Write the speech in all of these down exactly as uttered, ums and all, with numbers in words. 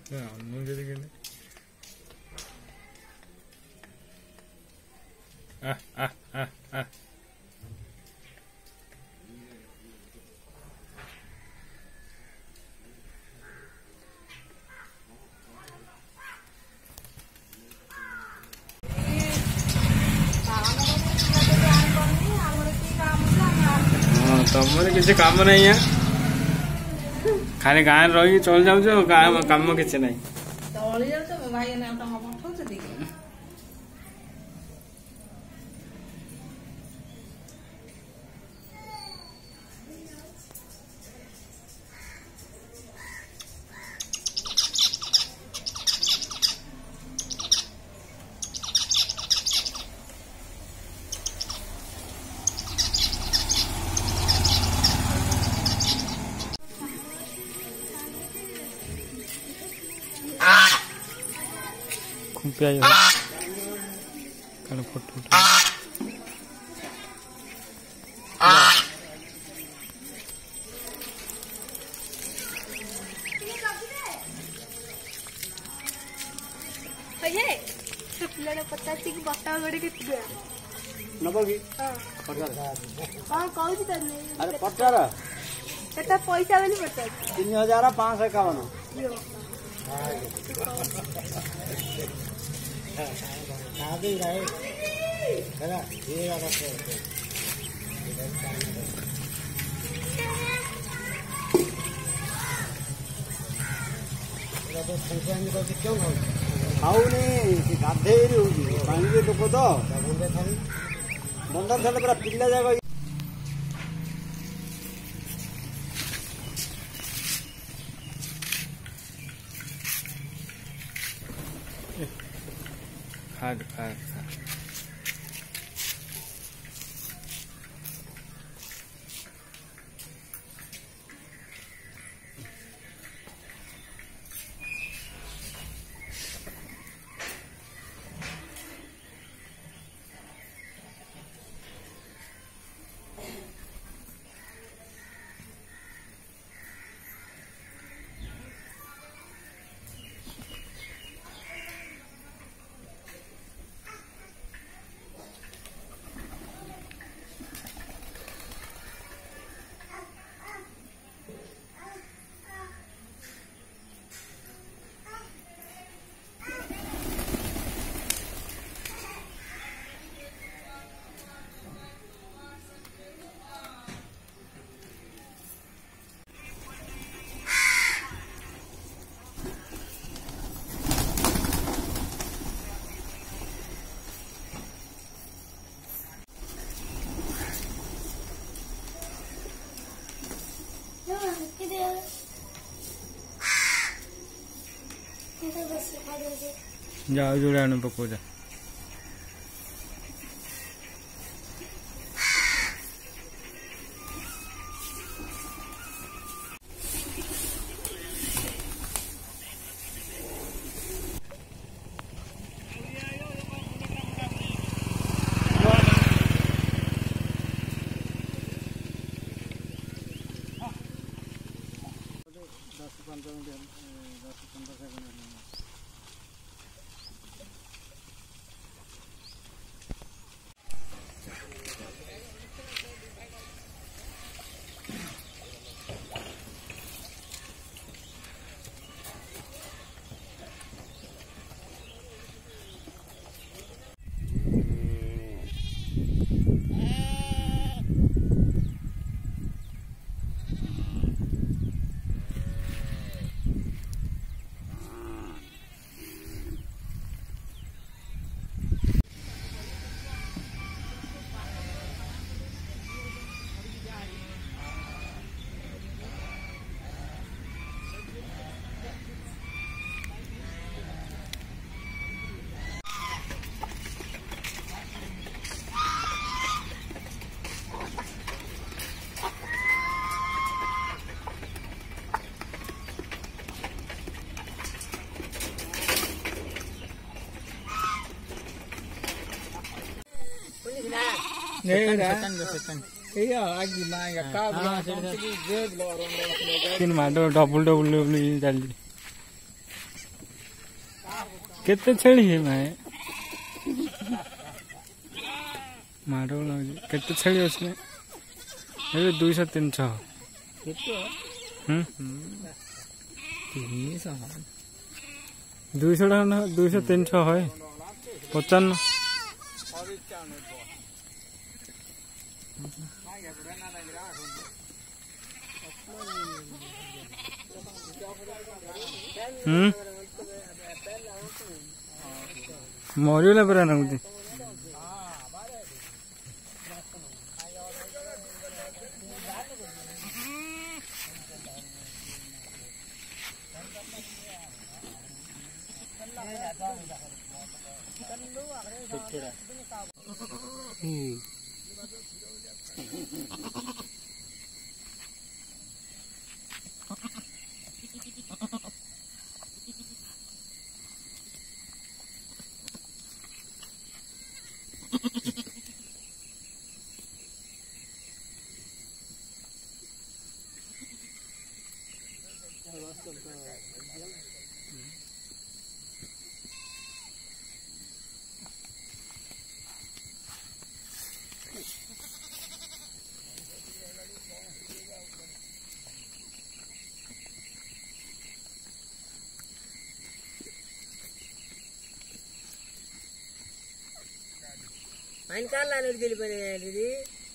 तुम किसी काम नहीं है खाली गाँव रही चल जाऊ काम किसी नहीं चली जाऊ भाई पठाऊ खुंपिया कल फोटो पिला पचास की बता बड़े के नबगी हां कहू छी त अरे पटार केता पैसा वाली पचास तीन हजार पाँच सौ इक्यावन खाऊनी गाधे पानी लोक तो बंधन सारे पूरा पिला जाग खाद खाद खाद जाओ जोड़े आने पको जा दस पंद्रह मिनट दस पंद्रह सेकंड तीन माटो डबल डबल चली केते छेली है मैं मारो लगे केते छेली उसमें ये दो सौ तीन सौ हम्म दो सौ ना दो सौ तीन सौ है पचान हम्म मरिगला पूरा नामुदी ఆయన కాళ్ళు అనేది వెళ్ళిపోయినాయి ఇది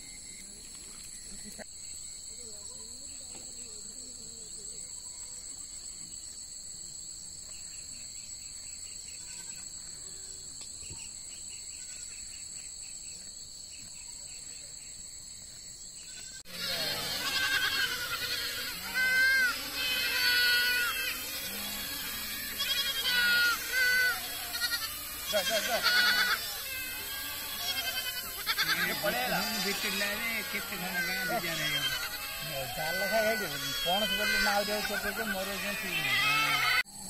ପଣସ ବୋଲି ନାଉ ଦିଆଯାଉଛି ମରିଯାଉଛି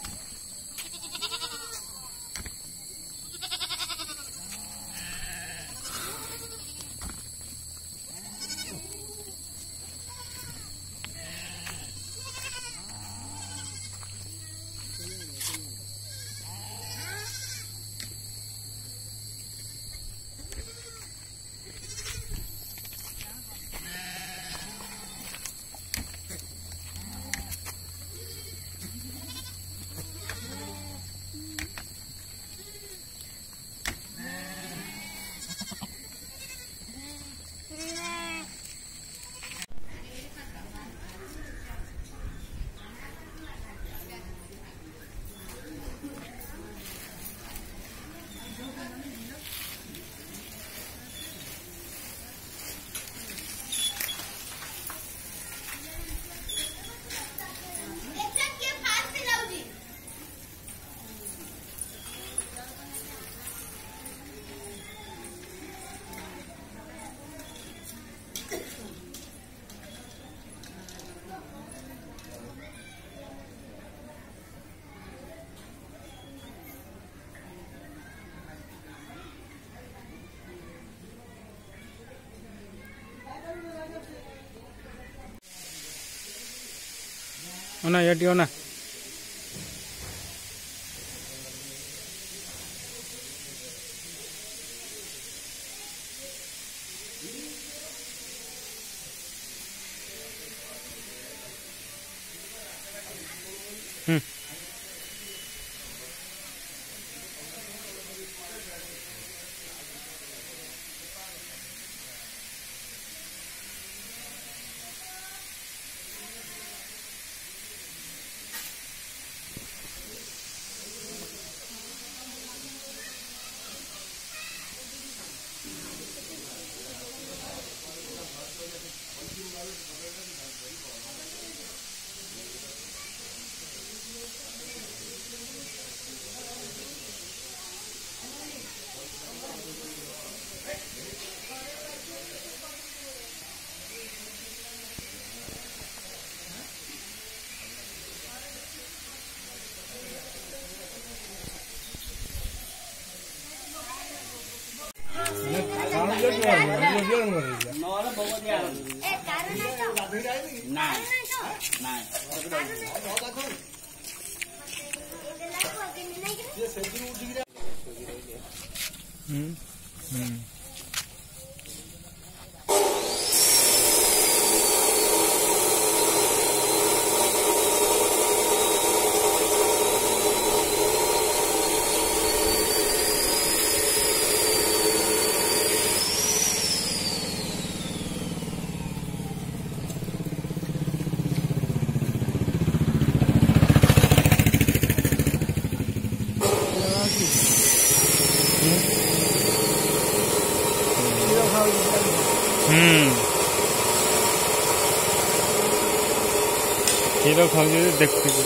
ओना यटी ओना हम्म ନାଇଁ हम्म हम्म हम्म କ୍ଷୀର ଖାଉଛି ଦେଖୁଛୁ।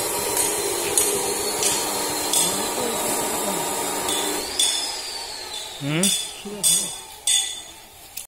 हम्म